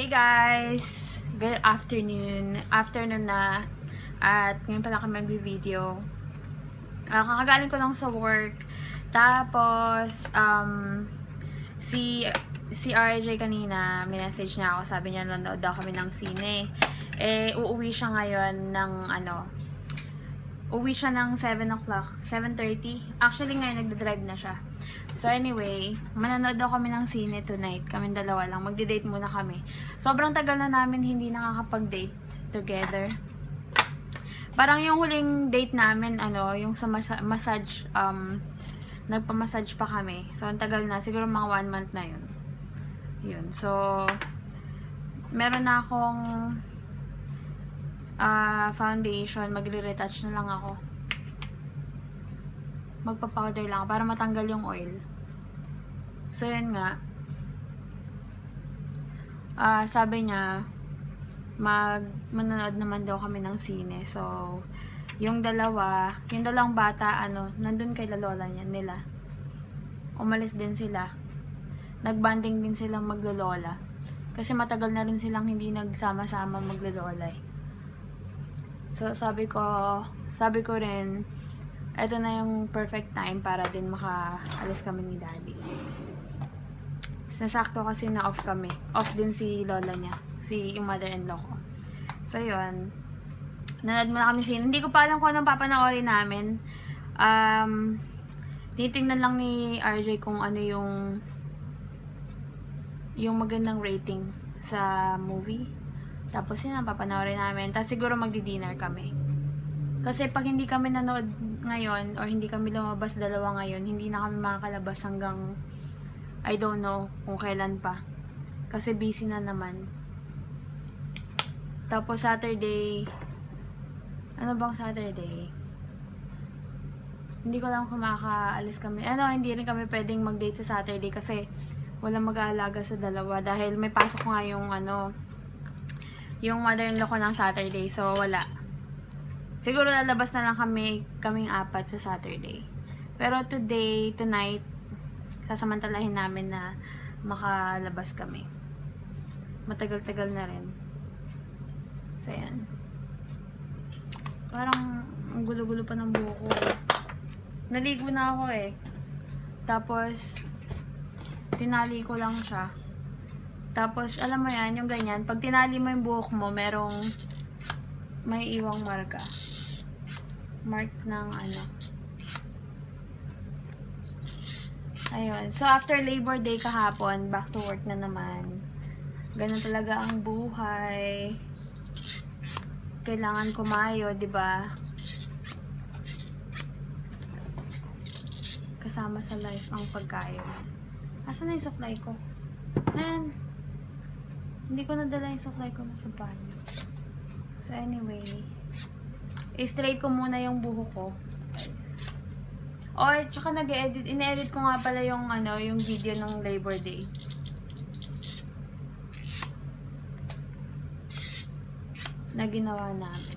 Hey guys! Good afternoon. Afternoon na. At ngayon pala kami mag-video. Kakagaling ko lang sa work. Tapos, si RJ kanina, minessage niya ako. Sabi niya, nanonood daw kami ng sine. Uuwi siya ngayon ng uwi siya ng 7 o'clock. 7:30. Actually, ngayon nagda-drive na siya. So anyway, manonood daw kami ng sine tonight. Kaming dalawa lang. Magde-date muna kami. Sobrang tagal na namin hindi nakakapag-date together. Parang yung huling date namin, yung sa massage, nagpa-massage pa kami. So ang tagal na. Siguro mga 1 month na yun. Yun. So, meron na akong foundation. Magre-retouch na lang ako. Magpa-powder lang para matanggal yung oil. So, yun nga. Sabi niya, manonood naman daw kami ng sine. So, yung dalawang bata, nandun kay lola nila. Umalis din sila. Nagbanding din silang maglolola. Kasi matagal na rin silang hindi nagsama-sama maglolola. So, sabi ko rin, ito na yung perfect time para din makaalis kami ni daddy. Nasakto kasi na off kami. Off din si lola niya. Yung mother-in-law ko. So, yun. Nanood muna kami sine. Hindi ko pa alam kung anong papanoorin namin. Titingnan lang ni RJ kung ano yung magandang rating sa movie. Tapos yun ang papanoorin namin. Tapos siguro magdi-dinner kami. Kasi pag hindi kami nanood ngayon or hindi kami lumabas dalawa ngayon, hindi na kami makakalabas hanggang I don't know kung kailan pa. Kasi busy na naman. Tapos Saturday, ano bang Saturday? Hindi ko lang kung makakaalis kami. Hindi rin kami pwedeng mag-date sa Saturday kasi walang mag-aalaga sa dalawa dahil may pasok nga yung mother-in-law ko ng Saturday. So wala. Siguro lalabas na lang kaming apat sa Saturday. Pero tonight, sasamantalahin namin na makalabas kami. Matagal-tagal na rin. So, yan. Parang ang gulo-gulo pa ng buhok ko. Naligo na ako eh. Tapos, tinali ko lang siya. Tapos, alam mo yan, yung ganyan. Pag tinali mo yung buhok mo, may iwang marka. Mark ng Ayun. So, after Labor Day kahapon, back to work na naman. Ganun talaga ang buhay. Kailangan kumayo, diba? Kasama sa life ang pagkayo. Asan na yung supply ko? Man, hindi ko nadala yung supply ko sa banyo. So, anyway, i-straight ko muna yung buhok ko. Guys. Tsaka ine-edit ko nga pala yung video ng Labor Day. Na ginawa namin.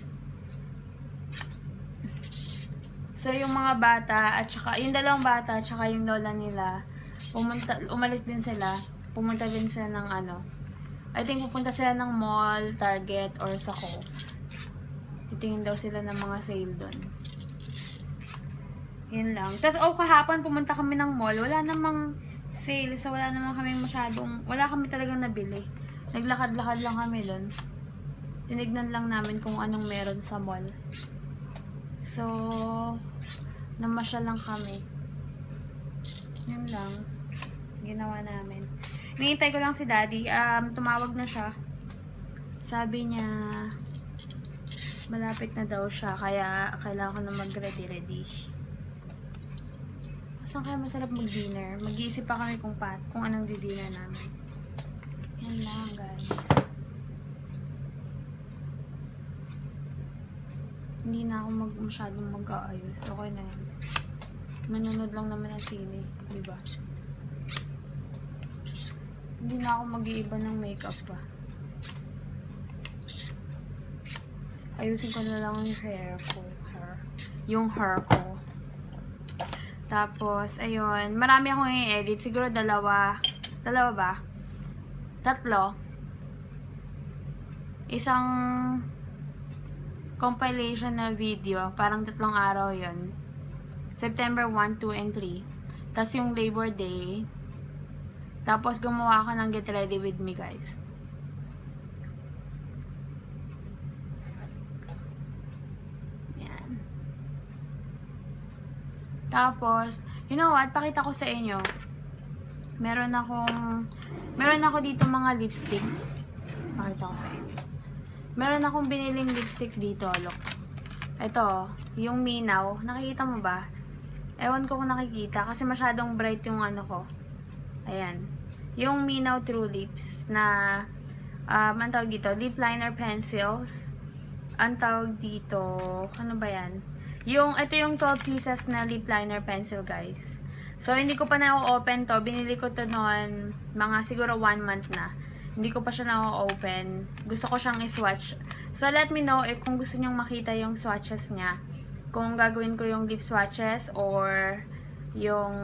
So, yung mga bata, at saka, yung dalawang bata, at saka yung lola nila, umalis din sila. Pumunta din sila ng I think pupunta sila ng mall, Target, or sa Kohl's. Titingin daw sila ng mga sale doon. Yun lang. Tapos, kahapon pumunta kami ng mall. Wala namang sale. So, wala kami talagang nabili. Naglakad-lakad lang kami doon. Tinignan lang namin kung anong meron sa mall. So, namasyal lang kami. Yun lang. Ginawa namin. Hinihintay ko lang si daddy. Tumawag na siya. Sabi niya, malapit na daw siya. Kaya, kailangan ko na mag-ready. Saan kaya masarap mag-dinner? Mag-iisip pa kami kung anong di-dinner namin. Yan lang, guys. Hindi na ako masyadong mag-aayos. Okay na yan. Manunod lang naman ang sine. Diba? Hindi na ako mag-iiba ng makeup pa. Ayusin ko na lang yung hair ko. Yung hair ko. Tapos, ayun. Marami akong i-edit. Siguro dalawa ba? 3. isang compilation na video. Parang 3 araw yon. September 1, 2, and 3. Tapos yung Labor Day. Tapos gumawa ako ng Get Ready With Me, guys. Yan. Tapos, you know what? Pakita ko sa inyo. Meron ako dito mga lipstick. Pakita ko sa inyo. Meron akong biniling lipstick dito, look. Ito, yung Minaw. Nakikita mo ba? Ewan ko kung nakikita kasi masyadong bright yung ano ko. Ayan. Yung Minaw True Lips na ang tawag dito, lip liner pencils. Ang tawag dito, ano ba yan? Ito yung 12 pieces na lip liner pencil, guys. So, hindi ko pa na-open to. Binili ko to noon mga siguro 1 month na. Hindi ko pa siya na-open. Gusto ko siyang i-swatch. So, let me know if kung gusto nyong makita yung swatches niya. Kung gagawin ko yung lip swatches or yung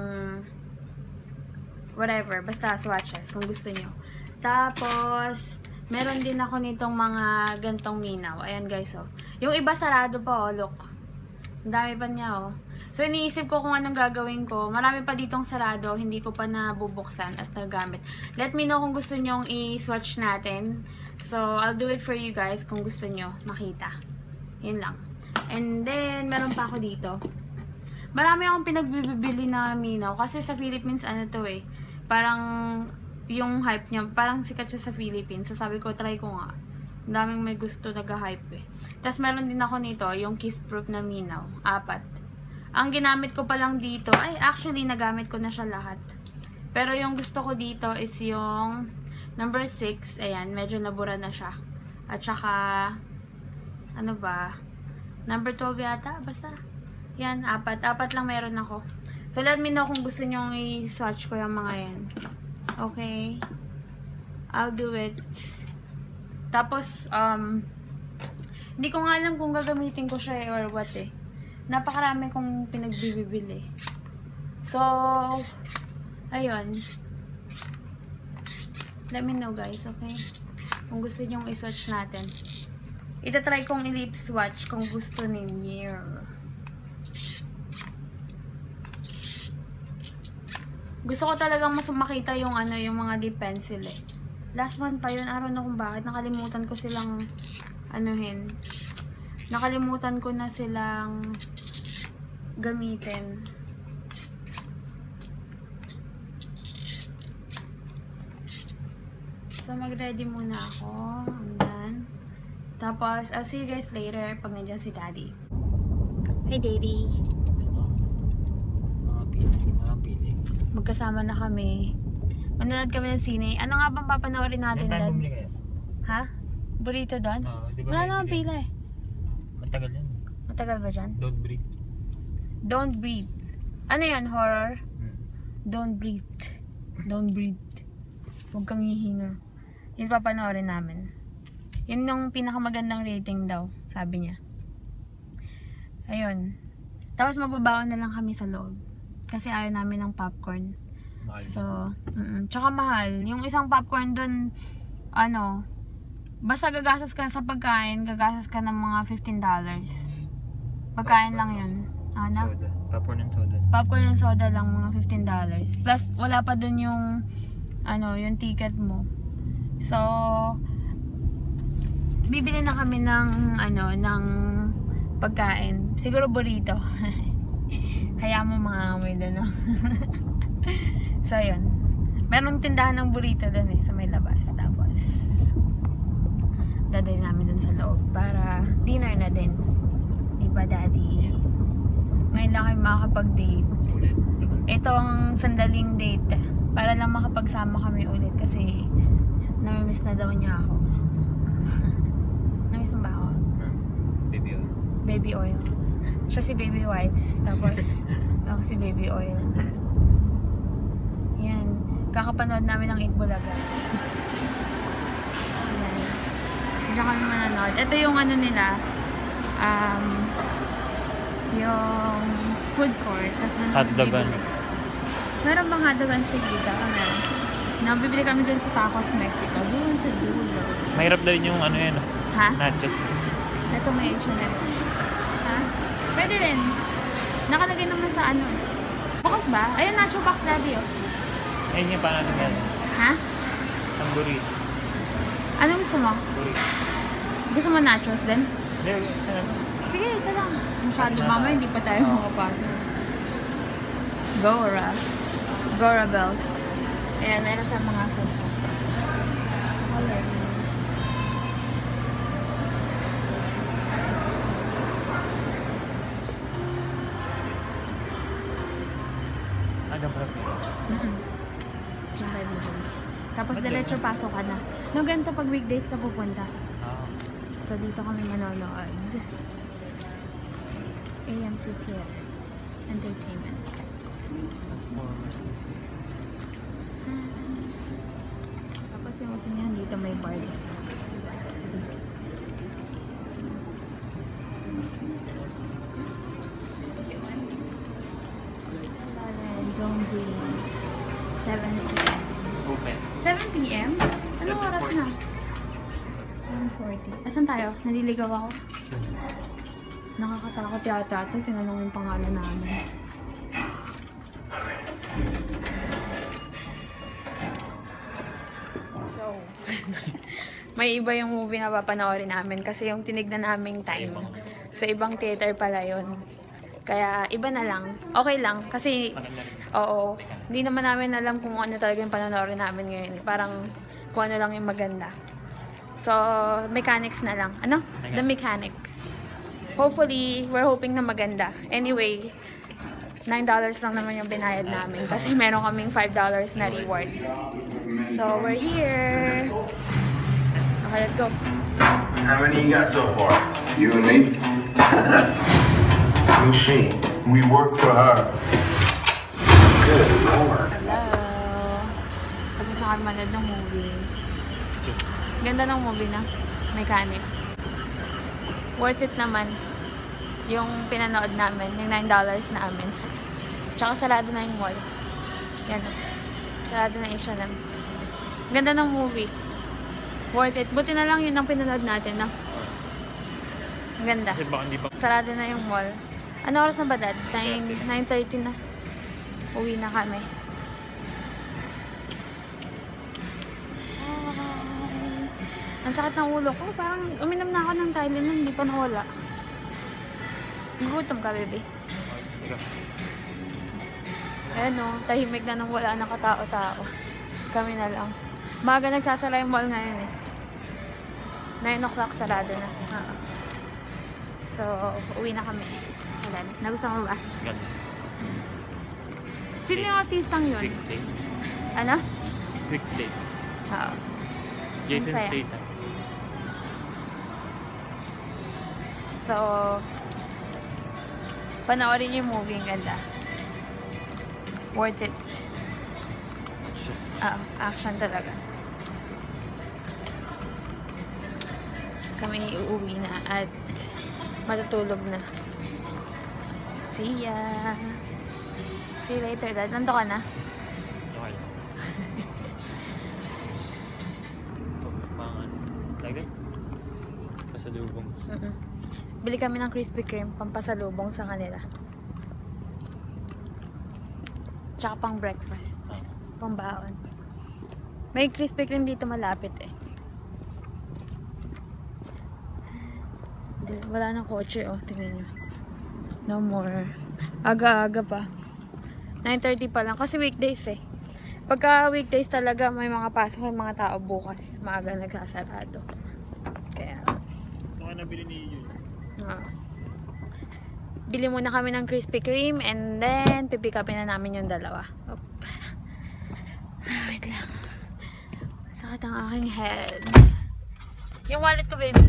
whatever. Basta swatches kung gusto nyo. Tapos, meron din ako nitong mga gantong Minaw. Ayan, guys, oh. Yung iba sarado pa, oh. Look. Ang dami pa niya, oh. So, iniisip ko kung anong gagawin ko. Marami pa ditong sarado. Hindi ko pa nabubuksan at nagamit. Let me know kung gusto nyong i-swatch natin. So, I'll do it for you guys kung gusto nyo makita. Yun lang. And then, meron pa ako dito. Marami akong pinagbibili na Minaw. Kasi sa Philippines, ano to eh. Parang, yung hype niya, parang sikat siya sa Philippines. So, sabi ko, try ko nga. Ang daming may gusto nag-hype eh. Tapos, meron din ako nito, yung Kiss Proof na Minaw. 4. Ang ginamit ko pa lang dito, ay actually nagamit ko na siya lahat. Pero yung gusto ko dito is yung number 6. Ayan, medyo nabura na siya. At saka, ano ba? Number 12 yata, basta. Yan, 4 lang meron ako. So let me know kung gusto nyo i-swatch ko yung mga yan. Okay. I'll do it. Tapos, hindi ko nga alam kung gagamitin ko siya or what eh. Napakarami kong pinagbibili. So, ayun. Let me know, guys, okay? Kung gusto nyong i-swatch natin. Itatry kong i-lip swatch kung gusto ninyo. Gusto ko talagang mas makita yung yung mga lip pencil eh. Last month pa yun. I don't know kung bakit. Nakalimutan ko silang nakalimutan ko na silang gamitin. So, mag-ready muna ako. I'm done. Tapos, I'll see you guys later pag nandiyan si Daddy. Hi, Daddy. Magkasama na kami. Manonood kami ng sine. Ano nga bang papanoorin natin, Dad? Ha? Burrito doon? Wala naman pila eh. Matagal yan. Matagal ba dyan? Don't breathe. Don't breathe. Ano yan? Horror? Don't breathe. Don't breathe. Huwag kang hihinga. Yun papanoorin namin. Yun yung pinakamagandang rating daw, sabi niya. Ayun. Tapos magbabaon na lang kami sa loob. Kasi ayaw namin ng popcorn. Mahal. So, tsaka mahal. Yung isang popcorn dun, basta gagastos ka sa pagkain, gagastos ka ng mga $15. Pagkain lang yun. Soda. Popcorn and soda. Popcorn and soda lang, mga $15. Plus, wala pa dun yung, yung ticket mo. So, bibili na kami ng, ng pagkain. Siguro burrito. Hayaan mo mga amoy dun, no? So, yun. Meron tindahan ng burrito dun sa may labas. Tapos, daday namin dun sa loob para dinner na din. Diba, Daddy? Ngayon lang kami makakapag-date. Ito ang sandaling date. Para lang makapagsama kami ulit kasi namimiss na daw niya ako. Namimiss mo ba ako? Baby oil. Baby oil. Siya si baby wipes. Tapos, ako si baby oil. Yan. Kakapanood namin ng 8 Bulaga. Yan. Hindi kami mananood. Ito yung nila. Yung food court. Hotdogan. Meron bang hotdogan steak dito? Meron. Bibili kami dun sa Tacos Mexico. Doon sa dulo. Mahirap na rin yung ano yan. Ha? Nachos. Ito may H&M. Ha? Pwede rin. Nakalagay naman sa ano. Bukas ba? Ayun, nacho box daddy oh. Ayun yung pa natin yan. Ha? Ang burrito. Ano gusto mo? Burrito. Gusto mo nachos din? Hindi, ano? Sige, isa lang. Masyado mama, hindi pa tayo makapasok. Gora. Gora bells. Ayan, meron sa mga sauce. Hanggang prep yun. Diyan tayo bibili. Tapos diretso pasok ka na. No, ganito pag weekdays ka pupunta. So dito kami manonood. AMC Theaters. Entertainment. Tapos yung isa niyan dito may bar. Don't breathe. 7 p.m. Open. 7 p.m? Anong oras na? 7:40. Asan tayo? Naliligaw ako. Nakakatakot yata ito. Tinanong yung pangalan namin. So, may iba yung movie na papanoorin namin kasi yung tinignan naming time sa ibang theater pala yun. Kaya iba na lang. Okay lang. Kasi, oo, hindi naman namin alam kung ano talaga yung panonoorin namin ngayon. Parang kung ano lang yung maganda. So, mechanics na lang. Ano? The mechanics. Hopefully, we're hoping na maganda. Anyway, $9 lang naman yung binayad namin kasi meron kaming $5 na rewards. So, we're here. Okay, let's go. How many you got so far? You and me? Who's she? We work for her. Good Lord. Hello. Tapos na kami manood ng movie. Ganda ng movie na. Mechanic. Worth it naman. Yung pinanood namin. Yung $9 namin. Tsaka sarado na yung mall. Yan o. Sarado na H&M. Ganda ng movie. Worth it. Buti na lang yun ang pinanood natin. No? Ang ganda. Sarado na yung mall. Ano oras na ba, Dad? 9:30 na. Uwi na kami. Ang sakit ng ulo ko. Parang uminom na ako ng Tylenol. Hindi pa nawala. Gutom ka, baby. Ayan o. Tahimik na nung wala na katao-tao. Kami na lang. Maga nagsasara yung mall ngayon eh. 9 o'clock sarado na. So, uwi na kami. Alam. Nagustuhan mo ba? Ganda. Sino yung artistang yun? Quick date. Ano? Quick date. Oo. Jason Masaya. Statham. So, panoorin yung movie. Ang ganda. Worth it. Action talaga. Kami uuwi na at matutulog na. See ya! See you later, Dad. Nando ka na? Okay. Pagkapangan. Lagay? Pasalubong. Bili kami ng Krispy Kreme pampasalubong sa kanila. Tsaka pang breakfast. Pambaon. May Krispy Kreme dito malapit eh. Wala nang kotse oh. Tingnan nyo. No more. Aga-aga pa. 9:30 pa lang. Kasi weekdays eh. Pagka weekdays talaga may mga pasok yung mga tao bukas. Maaga nagsasarado. Kaya Baka nabili ni Yun. bili muna kami ng Krispy Kreme and then pipick upin na namin yung dalawa. Wait lang. Sakit ang aking head. Yung wallet ko, baby.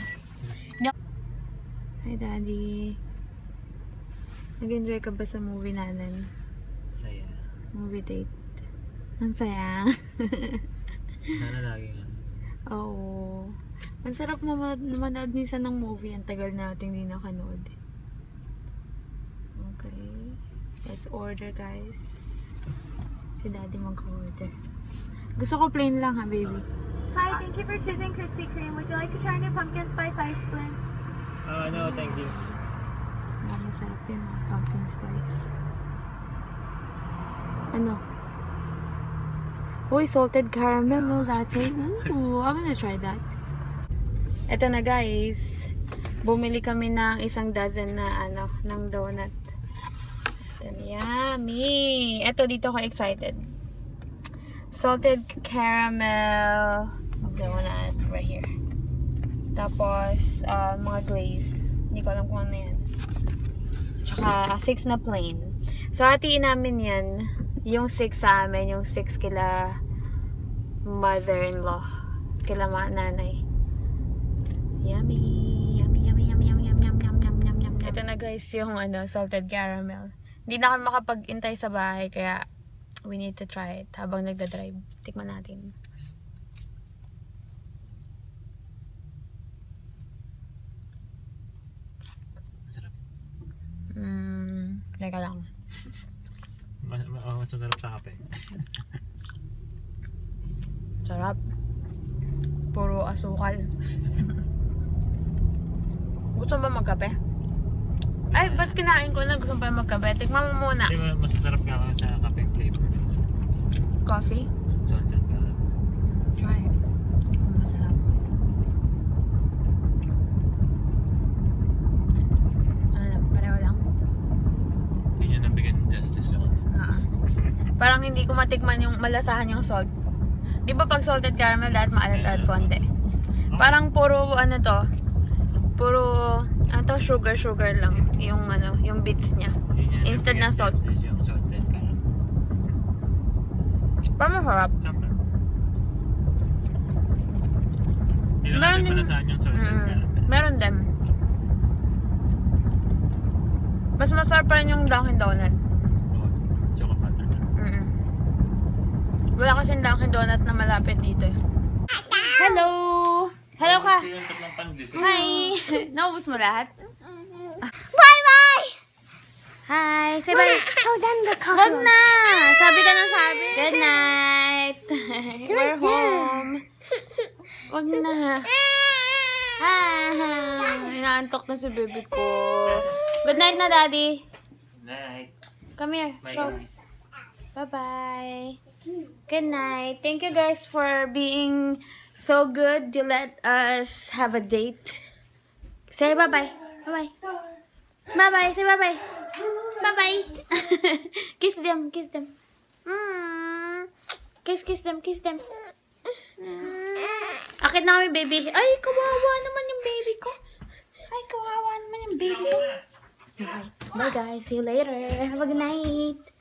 Hi, Daddy. Nag-enjoy ka ba sa movie natin? Saya. Movie date. Ang saya. Sana lagi nga. Oo. Ang sarap manood minsan ng movie. Ang tagal natin hindi nakanood. Okay. Let's order, guys. Si Daddy mag-order. Gusto ko plain lang ha, baby. Hi, thank Thank you for choosing Krispy Kreme. Would you like to try new pumpkin spice ice blend? No, thank you. Masarap yun. Pumpkin spice. Ano? Uy, salted caramel, no, latte. Ooh, I'm gonna try that. Ito na guys. Bumili kami ng 1 dozen na ng donut. Ito, yummy! Ito, dito ako excited. Salted caramel donut right here. Tapos, mga glaze. Hindi ko alam kung ano yan. Tsaka, 6 na plain. So, hatiin namin yan. Yung 6 sa amin, yung 6 kila mother-in-law. Kila nanay. Yummy! Yummy, yummy, yummy, yummy, yummy, yummy, yummy, yummy, yummy, yummy. Ito na guys, yung salted caramel. Hindi na kami makapag-intay sa bahay, kaya we need to try it habang nagda-drive. Tikman natin. Teka lang. Mas masarap sa kape. Sarap. Puro asukal. Gusto mo ba magkape? Ay, ba't kinain ko na? Gusto mo pa magkape? Tikman mo muna. Di ba masasarap nga ako sa kape flavor? Coffee? Salted caramel. Try. Kung masarap. Pareho lang. Hindi niya nabigyan ng justice yun. Parang hindi ko matikman yung malasahan yung salt. Di ba pag salted caramel lahat maalat-alat konti? Parang puro puro sugar lang yung yung bits niya instead na salt. Yung salted caramel. Parang masarap. Meron din malasahan yung salted caramel. Meron din. Mas masarap pa rin yung Dunkin' Donut. Wala kasing Dunkin' Donut na malapit dito eh. Hello! Hello ka! Hi! Naubos mo lahat? Bye-bye! Hi! Say bye! Show them the color. Wag na! Sabi ka ng sabi. Good night! We're home. Wag na. Hi! Inaantok na si baby ko. Good night na, Daddy. Night. Come here. Bye, Show. guys. Bye-bye. Good night. Thank you guys for being so good to let us have a date. Say bye-bye. Bye-bye. Bye-bye. Say bye-bye. Bye-bye. Kiss them. Kiss them. Kiss them. Kiss them. Akit na kami, baby. Ay, kawawa naman yung baby ko. Ay, kawawa naman yung baby ko. Okay. Bye, guys. See you later. Have a good night.